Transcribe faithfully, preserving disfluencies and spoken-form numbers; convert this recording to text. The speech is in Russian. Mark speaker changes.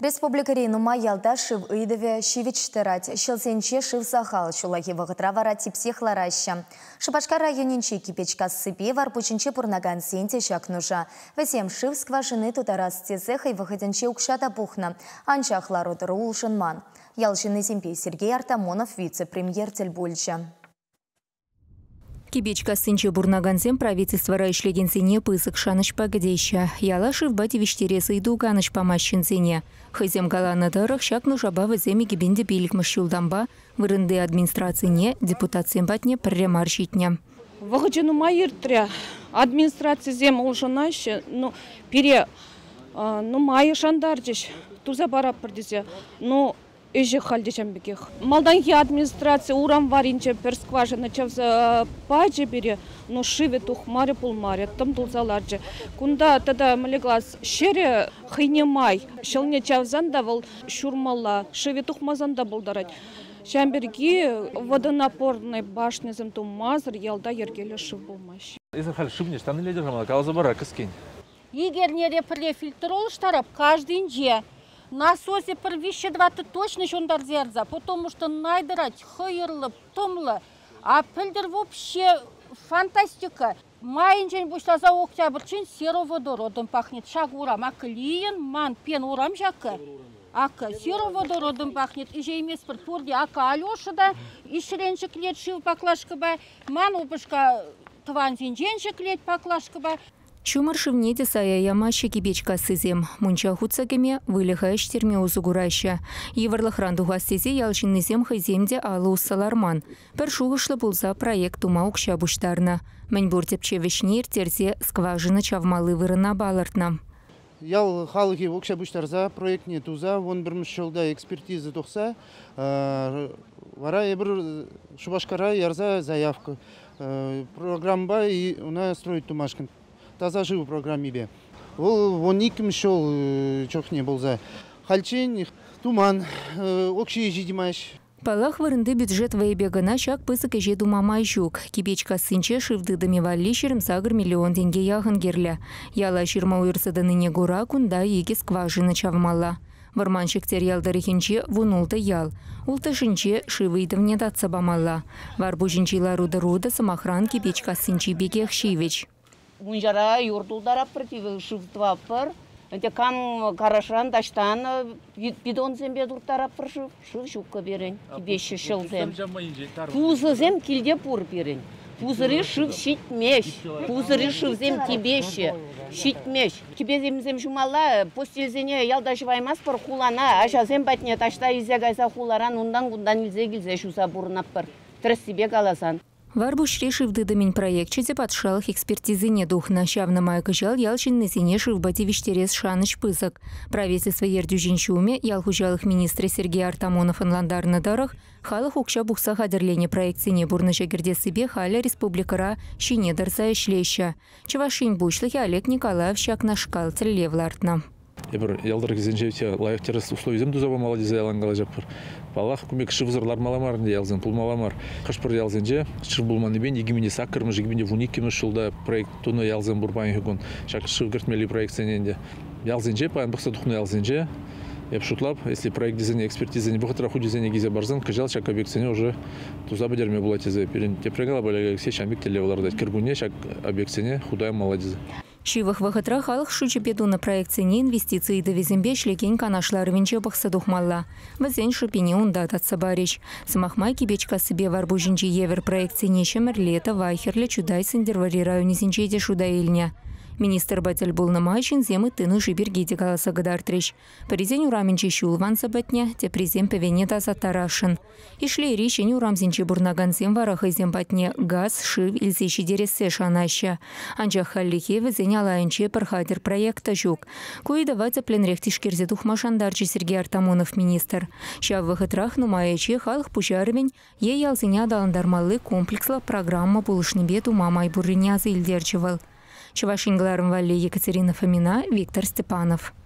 Speaker 1: Республика Рейнума ялда шив ыйдыве шивичтерать, шилсенче шив сахал шулахи вағытра вара типсех лараща. Шипашка районенче кипечка сыпе варпученче пурнаган сенте шак нужа. Весем шив скважины тутарас тезеха и выходенче укшата пухна. Анчах ларудыру улшынман. Ялшины Симпей Сергей Артамонов, вице-премьер Тельбульча.
Speaker 2: Кибечка сынче бурнаганзем правительство райшлегенсене пысык шаныш пагадейща. Яла шивба тивиштересы иду ганыш помащенсене. Хызем галана тарах шак нужаба ваземи гибенде билик мышчулдамба вырынды администрацийне депутациям батне прямарщитня.
Speaker 3: Вахачину майыртря администрация зем улшанаща, ну пере, ну майы шандарчиш, туза бара продизе, ну Эже халдечамбекех. Малданхи администрация урам варинче перскважина чавза паджи бере, но шиве тух маре пулмаре, там тулзаларджи. Кунда тогда малеглас шере хайнемай, шелне чавзанда вол шурмала, шиве тух мазанда булдарать. Шамберги водонапорной башни земту мазр ялда ергеле шив булмаш.
Speaker 4: Если хал шивне, что не лидер, мало кого забара каскин.
Speaker 5: Игер не рефильтрол штараб каждый день. Насосе первище двадцать точно шундар зерза, потому что найдырать хайырлы, томлы, а пильдер вообще фантастика. Майынчен бушлаза октябрьчен сероводородом пахнет, шагурам, а клиен, ман пен урам жакы. Ака сероводородом пахнет, и же имес пурди, ака Алёша и ширенчик лет шил поклашка ба, ман упышка тванзинченчик лет поклашка ба.
Speaker 2: Чумар шивнеде сая ямаща кибечка сызем. Мунча хуцагеме вылихаеш терме узугураща. Еварлахран дугастезе ялшиннезем хайземде алы уссаларман. Першугышлы булза проект ума укша буштарна. Мәнбур тепче вешнир терзе скважина чавмалы вырына балартна.
Speaker 6: Ял халыхи укша буштарза проектне туза, вон бірміш жылда экспертиза тоқса, вара ебір Шубашкара ярза заявка. Программа и у нас строит тумашкин. Таза жив программе бе. Ол вон иким шел чохне болза. Хальчен, туман, окши жидимаш.
Speaker 2: Палах вырынды бюджет вайбегана шак пысык эже думамай жук. Кибечка сынче шивды дымевали шермсагр миллион деньги яхын герля. Яла ширма уйрсады ныне гура кунда еги скважина чавмала. Варманшик терялдарихинче вунулты ял. Ултышинче шивыйдывне датсабамала. Варбужинчиларуда руда самохран кибечка сынче бегех шивеч.
Speaker 7: Унжара юртулдара против шивтваппар. Энте кам карашран даштан бидон зембе дуртара пыршив шив шукка берен. Кибеше шылзем. Пузызем килде пур берен. Пузыры шив щитмеш. Пузыры шивзем кибеше щитмеш. Кибеземзем жумала постелзене ялдашываймас пар хулана. Ашазем батне ташта изягайса хуларан ундан гундан илзе гилзе шуса бурнаппар. Трес себе галасан.
Speaker 2: Варбуш решив дыдамень проектчете подшалых экспертизы не духна. Щавна мая кыжал ялчин на сине шивбати виштерес шаныч пысок. Правительство ердюжинчуме ялхужалых министра Сергей Артамонов инландар на дарах халых укша бухса хадерлене проекцине бурныча герде себе халя республикара щине дарса шлеща. Чавашин бушлых Олег Николаев щак нашкал целевлартна.
Speaker 4: Ебір ялдар кезенжевте лайық терес условием дузаба молодеза ялангала жаппыр. Палах кумек шывзырлар маламар не ялзен, пул маламар. Хашпыр ялзенже, шыв булманы бен, егименде саккырмыш, егименде вуниккемыш шылда проект туны ялзен бурбайын хыгун. Шак шыв гертмели проект сененде. Ялзенже, паян бұқса тухны ялзенже. Еп шутлап, если проект дизайне, экспертиза не бұқытыра ху дизайне гизе барзан, кыжал шак объектсене уже тузаба дерме була тезе. Перен тепрегала баляга все шамбек телевалардать. Киргуне шак объектсене худая молодеза.
Speaker 2: Шивых вахытра халық шучы педу на проекцине инвестиции до везембе шлекен канашлар венче бақса духмалла. Вазен шипине унда татса бариш. Самахмай кибечка себе варбужинчи евер проекцине шемерлета вайхерле чудай сендервари районизинче де шудаильня. Министр Батель был на майчин земы тыны жибергиде галаса гадартрич. Паризень ураменче шулван сабатня, те призем певенета затарашин. И шли речень урамзинче бурнаган зем вараха зем батне газ, шив ильзещи дересе шанаща. Анча халлихе везень алайнче пархадер проекта жук. Куи даваться пленрехтишкерзе тухмашандарчи Сергей Артамонов министр. Ща в выходрах нумаяче халых пучарвень е ялзиня даландармалы комплексла программа булышнебету мамай бурриня заильдерчевал. Чавашингларм Валли Екатерина Фомина, Виктор Степанов.